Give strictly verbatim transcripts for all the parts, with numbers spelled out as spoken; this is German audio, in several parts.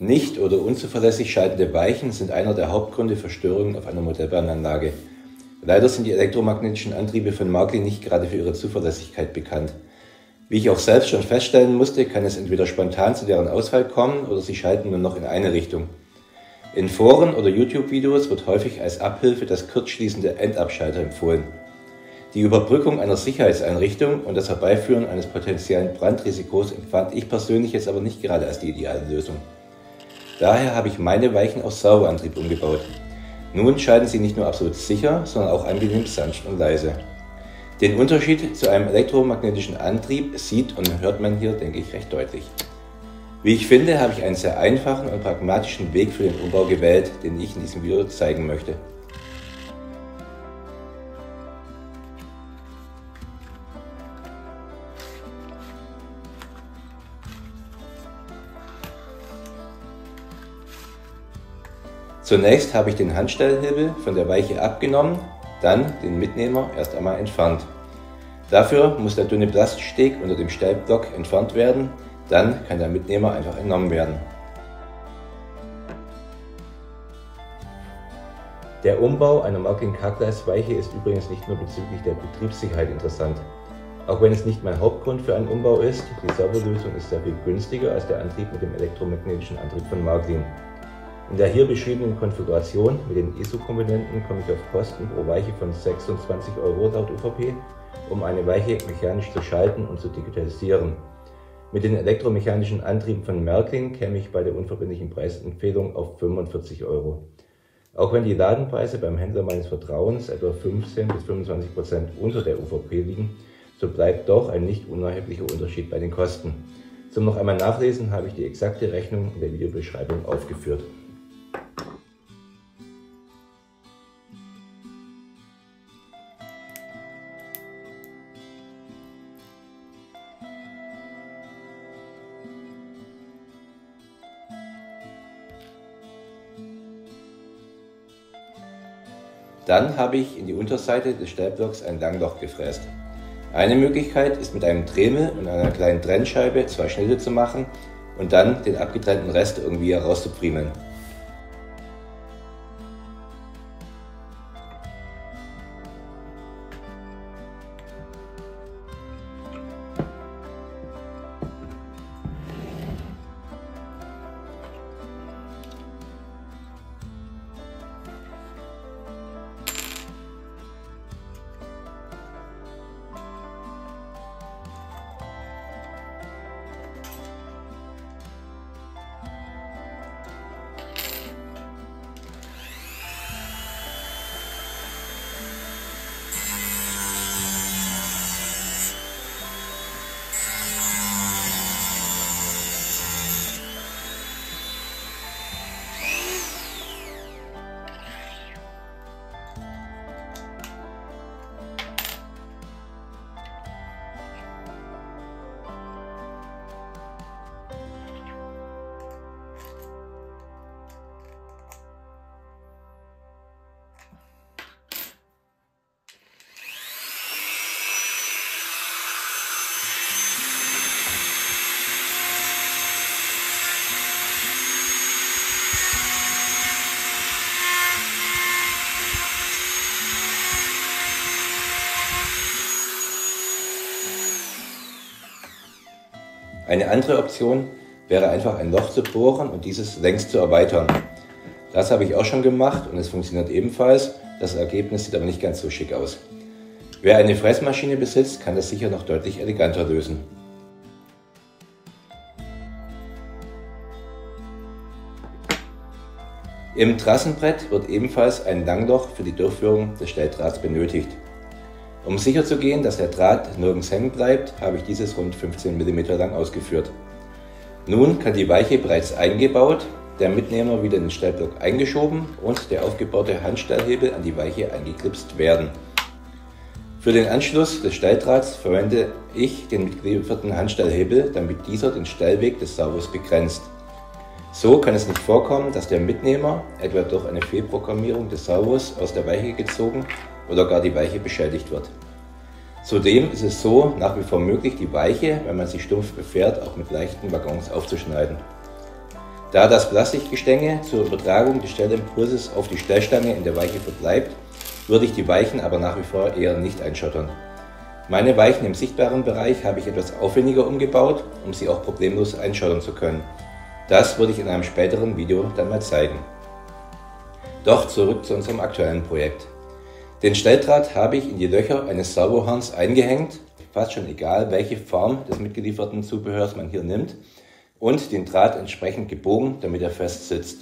Nicht oder unzuverlässig schaltende Weichen sind einer der Hauptgründe für Störungen auf einer Modellbahnanlage. Leider sind die elektromagnetischen Antriebe von Marklin nicht gerade für ihre Zuverlässigkeit bekannt. Wie ich auch selbst schon feststellen musste, kann es entweder spontan zu deren Ausfall kommen oder sie schalten nur noch in eine Richtung. In Foren oder YouTube-Videos wird häufig als Abhilfe das kurzschließende Endabschalter empfohlen. Die Überbrückung einer Sicherheitseinrichtung und das Herbeiführen eines potenziellen Brandrisikos empfand ich persönlich jetzt aber nicht gerade als die ideale Lösung. Daher habe ich meine Weichen auf Servoantrieb umgebaut. Nun schalten sie nicht nur absolut sicher, sondern auch angenehm sanft und leise. Den Unterschied zu einem elektromagnetischen Antrieb sieht und hört man hier, denke ich, recht deutlich. Wie ich finde, habe ich einen sehr einfachen und pragmatischen Weg für den Umbau gewählt, den ich in diesem Video zeigen möchte. Zunächst habe ich den Handstellhebel von der Weiche abgenommen, dann den Mitnehmer erst einmal entfernt. Dafür muss der dünne Plastiksteg unter dem Stellblock entfernt werden, dann kann der Mitnehmer einfach entnommen werden. Der Umbau einer Marklin Carglass-Weiche ist übrigens nicht nur bezüglich der Betriebssicherheit interessant. Auch wenn es nicht mein Hauptgrund für einen Umbau ist, die Servolösung ist sehr viel günstiger als der Antrieb mit dem elektromagnetischen Antrieb von Marklin. In der hier beschriebenen Konfiguration mit den E S U-Komponenten komme ich auf Kosten pro Weiche von sechsundzwanzig Euro laut U V P, um eine Weiche mechanisch zu schalten und zu digitalisieren. Mit den elektromechanischen Antrieben von Marklin käme ich bei der unverbindlichen Preisempfehlung auf fünfundvierzig Euro. Auch wenn die Ladenpreise beim Händler meines Vertrauens etwa fünfzehn bis fünfundzwanzig Prozent unter der U V P liegen, so bleibt doch ein nicht unerheblicher Unterschied bei den Kosten. Zum noch einmal Nachlesen habe ich die exakte Rechnung in der Videobeschreibung aufgeführt. Dann habe ich in die Unterseite des Stellblocks ein Langloch gefräst. Eine Möglichkeit ist mit einem Dremel und einer kleinen Trennscheibe zwei Schnitte zu machen und dann den abgetrennten Rest irgendwie herauszufriemeln. Eine andere Option wäre einfach ein Loch zu bohren und dieses längs zu erweitern. Das habe ich auch schon gemacht und es funktioniert ebenfalls, das Ergebnis sieht aber nicht ganz so schick aus. Wer eine Fräsmaschine besitzt, kann das sicher noch deutlich eleganter lösen. Im Trassenbrett wird ebenfalls ein Langloch für die Durchführung des Stelldrahts benötigt. Um sicherzugehen, dass der Draht nirgends hängen bleibt, habe ich dieses rund fünfzehn Millimeter lang ausgeführt. Nun kann die Weiche bereits eingebaut, der Mitnehmer wieder in den Stellblock eingeschoben und der aufgebaute Handstellhebel an die Weiche eingeklipst werden. Für den Anschluss des Stelldrahts verwende ich den mitgelieferten Handstellhebel, damit dieser den Stellweg des Servos begrenzt. So kann es nicht vorkommen, dass der Mitnehmer, etwa durch eine Fehlprogrammierung des Servos, aus der Weiche gezogen oder gar die Weiche beschädigt wird. Zudem ist es so nach wie vor möglich, die Weiche, wenn man sie stumpf befährt, auch mit leichten Waggons aufzuschneiden. Da das Plastikgestänge zur Übertragung des Stellimpulses auf die Stellstange in der Weiche verbleibt, würde ich die Weichen aber nach wie vor eher nicht einschottern. Meine Weichen im sichtbaren Bereich habe ich etwas aufwendiger umgebaut, um sie auch problemlos einschottern zu können. Das würde ich in einem späteren Video dann mal zeigen. Doch zurück zu unserem aktuellen Projekt. Den Stelldraht habe ich in die Löcher eines Servohorns eingehängt, fast schon egal welche Form des mitgelieferten Zubehörs man hier nimmt, und den Draht entsprechend gebogen, damit er fest sitzt.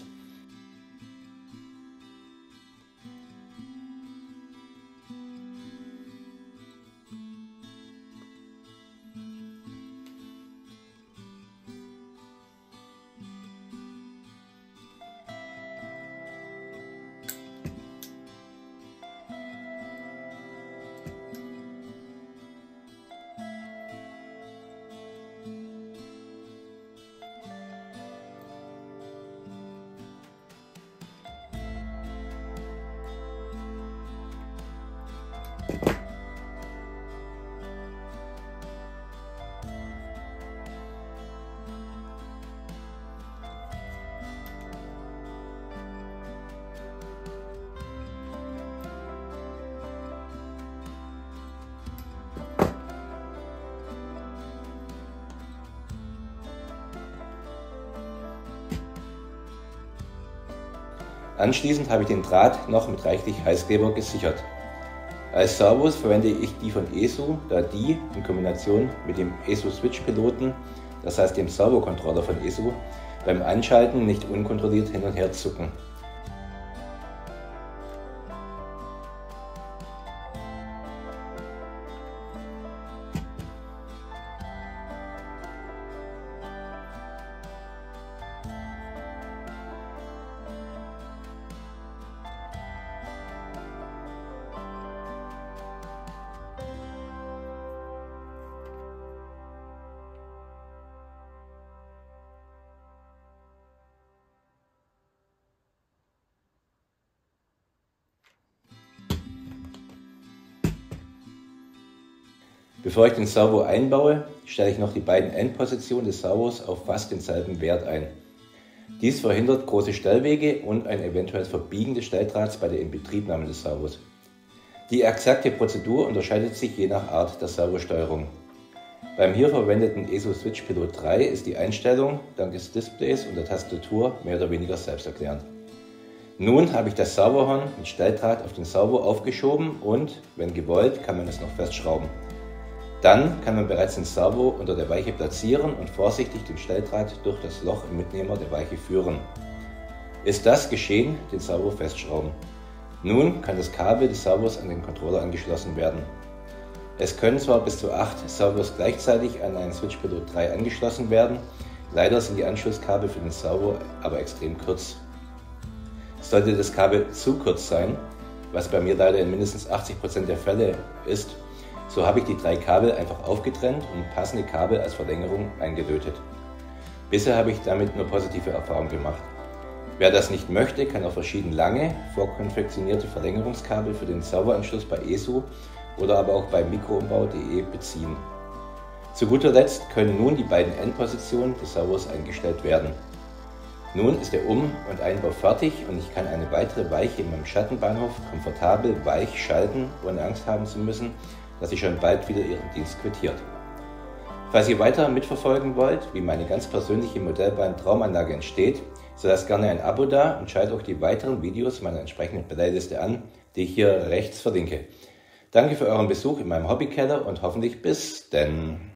Anschließend habe ich den Draht noch mit reichlich Heißkleber gesichert. Als Servos verwende ich die von ESU, da die in Kombination mit dem ESU Switch Piloten, das heißt dem Servocontroller von ESU, beim Anschalten nicht unkontrolliert hin und her zucken. Bevor ich den Servo einbaue, stelle ich noch die beiden Endpositionen des Servos auf fast denselben Wert ein. Dies verhindert große Stellwege und ein eventuelles Verbiegen des Stelldrahts bei der Inbetriebnahme des Servos. Die exakte Prozedur unterscheidet sich je nach Art der Servosteuerung. Beim hier verwendeten ESU Switch Pilot drei ist die Einstellung dank des Displays und der Tastatur mehr oder weniger selbsterklärend. Nun habe ich das Servohorn mit Stelldraht auf den Servo aufgeschoben und, wenn gewollt, kann man es noch festschrauben. Dann kann man bereits den Servo unter der Weiche platzieren und vorsichtig den Stelldraht durch das Loch im Mitnehmer der Weiche führen. Ist das geschehen, den Servo festschrauben. Nun kann das Kabel des Servos an den Controller angeschlossen werden. Es können zwar bis zu acht Servos gleichzeitig an einen Switch Pilot drei angeschlossen werden, leider sind die Anschlusskabel für den Servo aber extrem kurz. Sollte das Kabel zu kurz sein, was bei mir leider in mindestens achtzig Prozent der Fälle ist, so habe ich die drei Kabel einfach aufgetrennt und passende Kabel als Verlängerung eingelötet. Bisher habe ich damit nur positive Erfahrungen gemacht. Wer das nicht möchte, kann auch verschieden lange, vorkonfektionierte Verlängerungskabel für den Servoanschluss bei ESU oder aber auch bei Mikroumbau punkt de beziehen. Zu guter Letzt können nun die beiden Endpositionen des Servos eingestellt werden. Nun ist der Um- und Einbau fertig und ich kann eine weitere Weiche in meinem Schattenbahnhof komfortabel weich schalten, ohne Angst haben zu müssen, dass sie schon bald wieder ihren Dienst quittiert. Falls ihr weiter mitverfolgen wollt, wie meine ganz persönliche Modellbahn-Traumanlage entsteht, so lasst gerne ein Abo da und schaut auch die weiteren Videos meiner entsprechenden Playliste an, die ich hier rechts verlinke. Danke für euren Besuch in meinem Hobbykeller und hoffentlich bis denn!